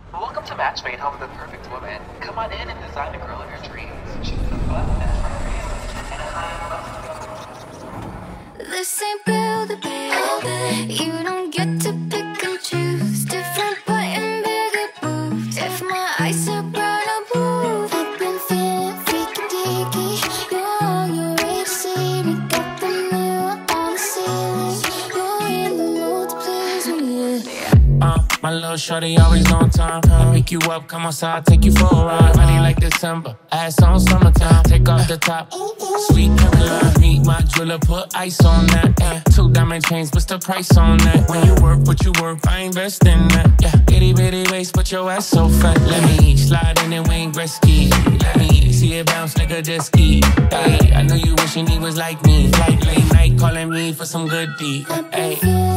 Welcome to Match Made, home of the perfect woman. Come on in and design the girl of your dreams. She's the button that's for you, and this ain't build a baby. You don't get to pick and choose. Different button, bigger boobs. If my eyes are brown, I'll move. I've been feeling freaky deaky. You're on your way to see me. Got the mirror on the ceiling. You're in the mood to please me, yeah. My little shorty always on time. I pick you up, come outside, take you for a ride. Body like December, ass on summertime. Take off the top, sweet Caroline. Meet my jeweler, put ice on that. 2 diamond chains, what's the price on that? When you work, what you work, I invest in that. Yeah, itty bitty waist, but your ass so fat. Let me slide in and Wayne Gretzky. Let me see it bounce like a jet ski. Hey, I know you wishing he was like me. Like late night calling me for some good deed. Hey.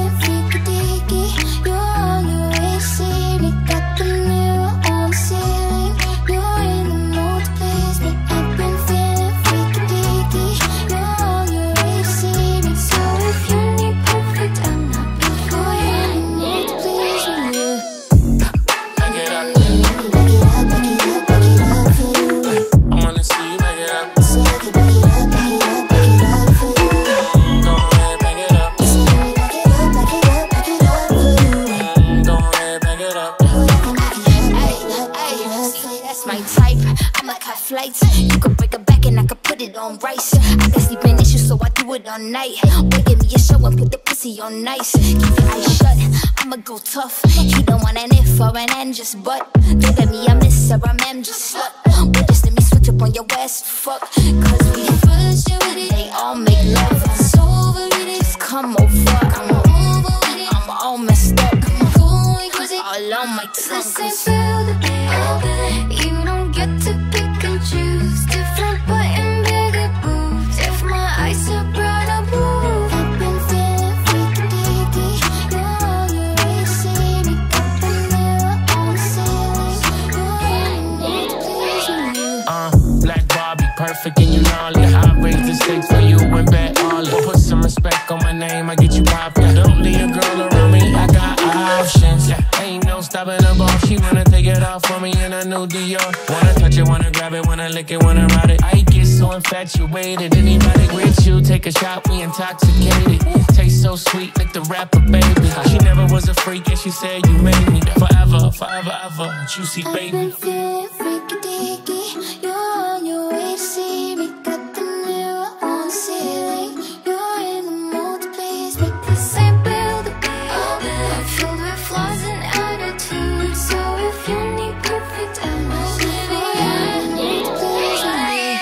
You could break it back and I could put it on rice. I got sleeping issues, so I do it all night. Boy, give me a show and put the pussy on nice. Keep your eyes shut, I'ma go tough. He don't want an if or an and, just but. Don't let me a miss or a ma'am, just slut. Boy, just let me switch up on your ass, fuck. Cause we first you with it, they all make love. I'm so over it, just come over. I'm over with it, I'm all messed up. I'm going crazy, all on my tongue. This ain't build a baby. You don't get to pick and choose. Different button, bigger boobs. If my eyes are brown, I'll move. I've been feeling freaky deaky. You're on your way to see me. Got the mirror on the ceiling. You're in the mood to please me. Black Barbie, perfect and you gnarly. I raise the stakes for you and bet all it. Put some respect on my name, I get you poppin'. Don't leave a girl around me, I got options. Yeah, ain't no stopping the ball. She wanna take it off for me in a new Dior. Wanna touch it, wanna grab it, wanna lick it, wanna ride it. I get so infatuated. Anybody with you, take a shot, we intoxicated. Taste so sweet like the rapper, baby. She never was a freak and she said you made me forever, forever, ever. Juicy baby. I've been feeling freaky deaky. You're on your way to see me. Got the mirror on the ceiling. You're in the mood to please me. This ain't build a baby. I'm filled with flaws and attitude. So if you need perfect, I'm not living. You're in the mood to please me.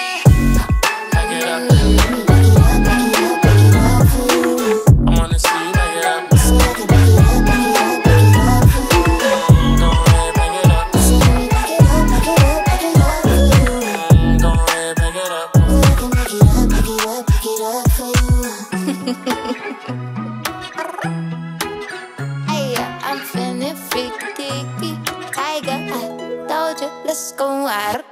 Back it up. I wanna see you back it up. Hey, I'm feeling freaky deaky. Tyga, Doja, let's go out.